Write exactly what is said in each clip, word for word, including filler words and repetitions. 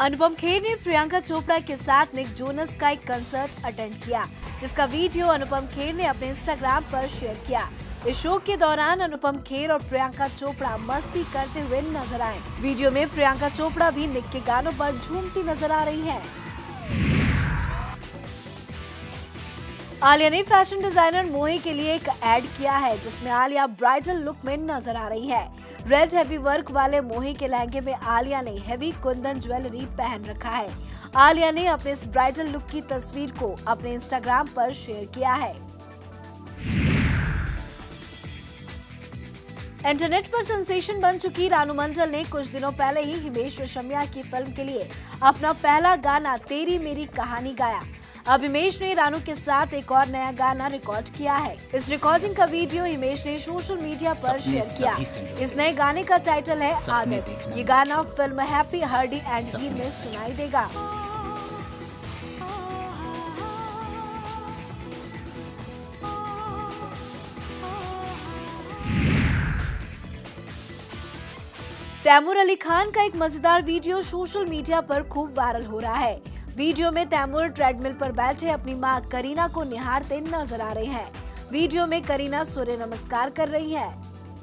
अनुपम खेर ने प्रियंका चोपड़ा के साथ निक जोनस का एक कंसर्ट अटेंड किया, जिसका वीडियो अनुपम खेर ने अपने इंस्टाग्राम पर शेयर किया। इस शो के दौरान अनुपम खेर और प्रियंका चोपड़ा मस्ती करते हुए नजर आए। वीडियो में प्रियंका चोपड़ा भी निक के गानों पर झूमती नजर आ रही हैं। आलिया ने फैशन डिजाइनर मोही के लिए एक एड किया है, जिसमें आलिया ब्राइडल लुक में नजर आ रही है। रेड हैवी वर्क वाले मोही के लहंगे में आलिया ने हैवी कुंदन ज्वेलरी पहन रखा है। आलिया ने अपने इस ब्राइडल लुक की तस्वीर को अपने इंस्टाग्राम पर शेयर किया है। इंटरनेट पर सेंसेशन बन चुकी रानू मंडल ने कुछ दिनों पहले ही हिमेश रेशमिया की फिल्म के लिए अपना पहला गाना तेरी मेरी कहानी गाया। अब हिमेश ने रानू के साथ एक और नया गाना रिकॉर्ड किया है। इस रिकॉर्डिंग का वीडियो हिमेश ने सोशल मीडिया पर शेयर किया। इस नए गाने का टाइटल है आदत। ये गाना film happy Hardy and Heer में सुनाई देगा। तैमूर अली खान का एक मजेदार वीडियो सोशल मीडिया पर खूब वायरल हो रहा है। वीडियो में तैमूर ट्रेडमिल पर बैठे अपनी मां करीना को निहारते नजर आ रहे हैं। वीडियो में करीना सूर्य नमस्कार कर रही है।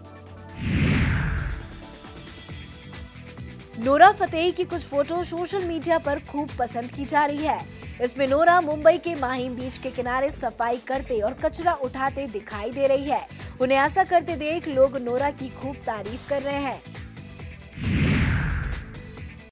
नोरा फतेही की कुछ फोटो सोशल मीडिया पर खूब पसंद की जा रही है। इसमें नोरा मुंबई के माहिम बीच के किनारे सफाई करते और कचरा उठाते दिखाई दे रही है। उन्हें ऐसा करते देख लोग नोरा की खूब तारीफ कर रहे हैं।